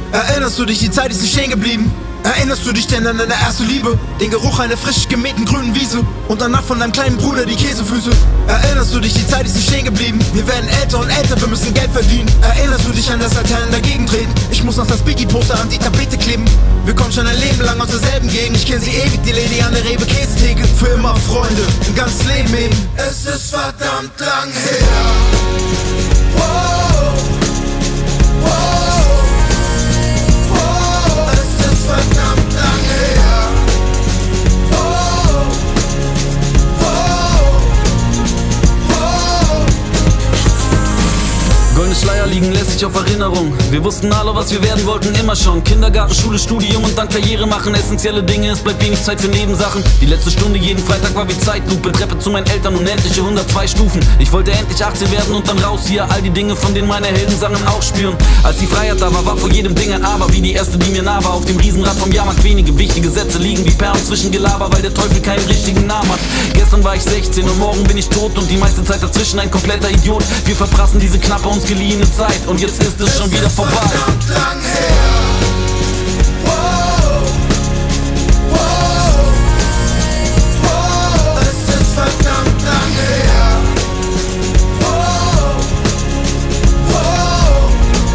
Erinnerst du dich, die Zeit ist nicht stehen geblieben? Erinnerst du dich denn an deine erste Liebe? Den Geruch einer frisch gemähten grünen Wiese und danach von deinem kleinen Bruder die Käsefüße. Erinnerst du dich, die Zeit ist nicht stehen geblieben? Wir werden älter und älter, wir müssen Geld verdienen. Erinnerst du dich an das Laternen dagegen treten? Ich muss noch das Biggie-Poster an die Tapete kleben. Wir kommen schon ein Leben lang aus derselben Gegend. Ich kenn sie ewig, die Lady an der Rewe-Käsetheke. Für immer Freunde, ein ganzes Leben eben. Es ist verdammt lang her. Wow, wow, wow. Es ist verdammt lang her. Wow, wow, wow. Goldene Schleier liegen lässig auf Erinnerung. Wir wussten alle, was wir werden wollten, immer schon. Kindergarten, Schule, Studium und dann Karriere machen. Essentielle Dinge, es bleibt wenig Zeit für Nebensachen. Die letzte Stunde jeden Freitag war wie Zeitlupe. Treppe zu meinen Eltern, unendliche 102 Stufen. Ich wollte endlich 18 werden und dann raus hier. All die Dinge, von denen meine Helden sangen, auch spüren. Als die Freiheit da war, war vor jedem Ding ein Aber. Wie die erste, die mir nah war. Auf dem Riesenrad vom Jahrmarkt wenige wichtige Sätze liegen wie Perlen zwischen Gelaber, weil der Teufel keinen richtigen Namen hat. Gestern war ich 16 und morgen bin ich tot und die meiste Zeit dazwischen ein kompletter Idiot. Wir verprassen diese knappe, uns geliehene Zeit und jetzt ist es schon wieder vorbei. Verdammt lang her. Wow, wow, wow. Es ist verdammt lang her. Wow, wow,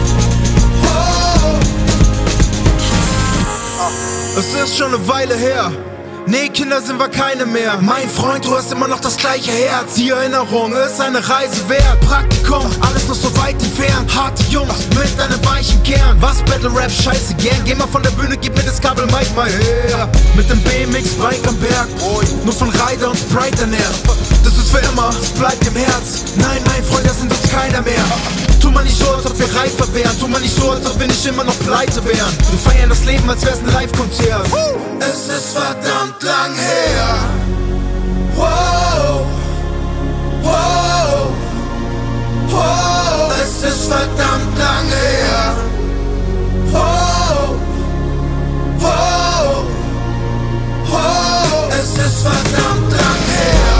wow. Es ist schon eine Weile her. Nee, Kinder sind wir keine mehr. Mein Freund, du hast immer noch das gleiche Herz. Die Erinnerung ist eine Reise wert. Praktikum, alles noch so weit entfernt. Harte Jungs mit einem weichen Kern. Was Battle Rap, scheiße gern. Geh mal von der Bühne, gib mir das Kabel, Mike mal her. Mit dem BMX-Bike am Berg. Nur von Ryder und Sprite ernährt. Das ist für immer, es bleibt im Herz. Nein, mein Freund, das sind uns keiner mehr. Tu mal nicht so, als ob wir reifer wären. Tu mal nicht so, als ob wir nicht immer noch pleite wären. Wir feiern das Leben, als wär's ein Live-Konzert. Es ist verdammt lang her. Wow, wow, wow. Es ist verdammt lang her. Wow, wow, wow. Es ist verdammt lang her.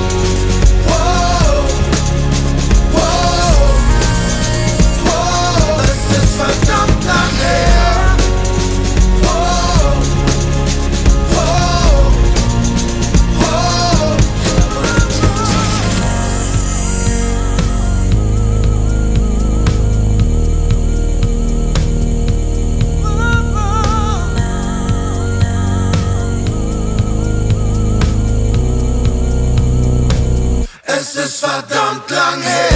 Wow, wow, wow. Es ist verdammt lang her. Es ist verdammt lang her.